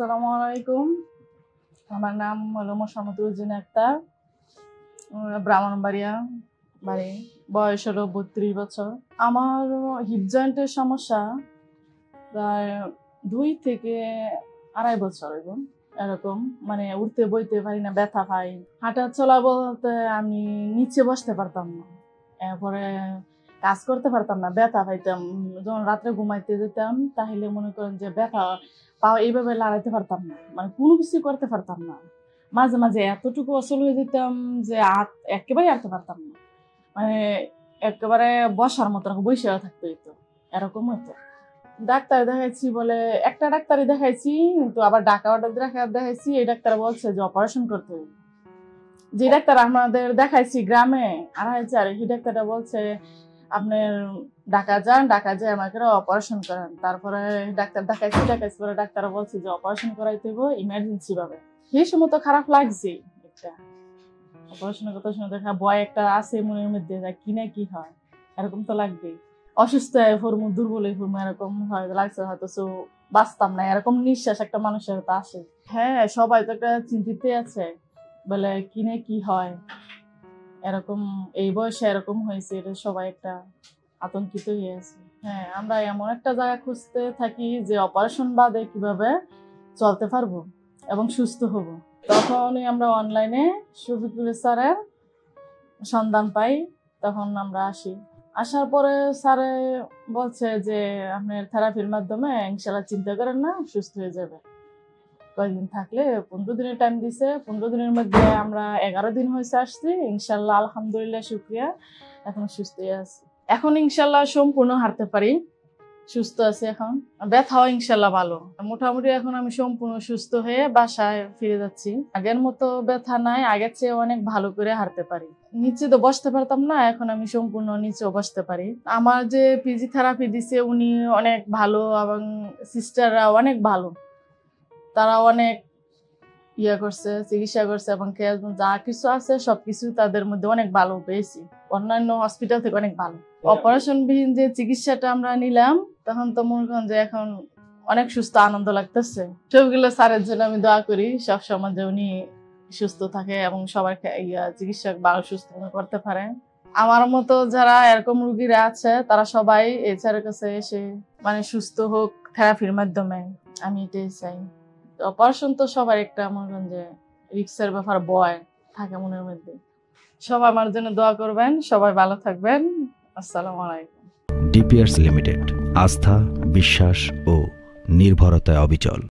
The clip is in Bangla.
আসসালামু আলাইকুম। আমার নাম হলো মোসাম্মতুল জিনা আক্তার, ব্রাহ্মণবাড়িয়া বাড়ি। বয়স হলো 32 বছর। আমার হিপ জয়েন্টের সমস্যা প্রায় 2 থেকে 2.5 বছর এরকম, মানে উঠতে বইতে পারি না, ব্যথা পাই। হাঁটা চলা বলতে আমি নিচে বসতে পারতাম না, এরপরে কাজ করতে পারতাম না, ব্যথা পাইতাম। যখন রাত্রে ঘুমাইতে যেতাম তাহলে মনে করেন যে ব্যথা পাও, এইভাবে লড়াইতে পারতাম না, মানে কোনো কিছু করতে পারতাম না। মাঝে মাঝে এতটুকু অচল হয়ে যেতাম যে একেবারে হাঁটতে পারতাম না, মানে একেবারে বসার মতো বসে থাকতে হইতো, এরকম হতো। ডাক্তার দেখাইছি বলে একটা ডাক্তারই দেখাইছি, কিন্তু আবার ঢাকা দেখাইছি, এই ডাক্তার বলছে যে অপারেশন করতে হবে। যে ডাক্তার আমাদের দেখাইছি গ্রামে 2.5 সেই ডাক্তারটা বলছে আপনার ঢাকা যান, ঢাকা যেয়ে আমাকে অপারেশন করেন। তারপরে ডাক্তার দেখাইছি পরে ডাক্তার বলছে যে অপারেশন করাইতে হবে ইমার্জেন্সি ভাবে। সেই সময় তো খারাপ লাগছে, একটা অপারেশনের কথা শুনে দেখা ভয় একটা আছে মনের মধ্যে, কি না কি হয় এরকম তো লাগবেই। অসুস্থ হয়ে পড়বো, দুর্বল হয়ে পড়বো, এরকম হয় লাগছে, হয়তো বাঁচতাম না, এরকম নিঃশ্বাস একটা মানুষের তো আসে। হ্যাঁ, সবাই তো একটা চিন্তিত আছে, বলে কি না কি হয়, এরকম এই বয়সে এরকম হয়েছে, এটা সবাই একটা আতঙ্কিত হয়ে আছে। হ্যাঁ, আমরা এমন একটা জায়গা খুঁজতে থাকি যে অপারেশন বাদে কিভাবে চলতে পারবো এবং সুস্থ হব। তখনই আমরা অনলাইনে শফিকুল স্যারের সন্ধান পাই, তখন আমরা আসি। আসার পরে স্যারে বলছে যে আপনার থেরাপির মাধ্যমে ইনশাল্লাহ চিন্তা করেন না, সুস্থ হয়ে যাবে। কয়েকদিন থাকলে 15 দিনের টাইম দিছে। 15 দিনের মধ্যে আমরা 11 দিন হয়েছে আসছি। ইনশাল্লাহ আলহামদুলিল্লাহ, শুক্রিয়া, এখন সুস্থ আছি। এখন ইনশাল্লাহ সম্পূর্ণ হাঁটতে পারি, সুস্থ আছি। এখন ব্যথাও ইনশাল্লাহ ভালো, মোটামুটি এখন আমি সম্পূর্ণ সুস্থ হয়ে বাসায় ফিরে যাচ্ছি। আগের মতো ব্যথা নাই, আগের চেয়ে অনেক ভালো করে হাঁটতে পারি। নিচে তো বসতে পারতাম না, এখন আমি সম্পূর্ণ নিচেও বসতে পারি। আমার যে ফিজিওথেরাপি দিছে উনি অনেক ভালো, এবং সিস্টাররা অনেক ভালো, তারা অনেক করছে, চিকিৎসা করছে, এবং যা কিছু আছে সবকিছু তাদের মধ্যে অনেক ভালো পেয়েছি, অন্যান্য হসপিটাল থেকে অনেক ভালো। অপারেশন বিহীন যে চিকিৎসাটা আমরা নিলাম, তখন তো মনে করেন যে এখন অনেক সুস্থ, আনন্দ লাগতেছে। সবগুলো স্যারের জন্য আমি দোয়া করি সবসময় যে উনি সুস্থ থাকে এবং সবার চিকিৎসা ভালো সুস্থ করতে পারে। আমার মতো যারা এরকম রোগীরা আছে তারা সবাই এই স্যারের কাছে এসে মানে সুস্থ হোক থেরাপির মাধ্যমে, আমি এটাই চাই। অপারেশন তো সবার একটা মনে করেন যে রিস্কের ব্যাপার, ভয় থাকে মনের মধ্যে। সবাই আমার জন্য দোয়া করবেন, সবাই ভালো থাকবেন। আসসালামু আলাইকুম। ডিপিআরস লিমিটেড, আস্থা, বিশ্বাস ও নির্ভরতায় অবিচল।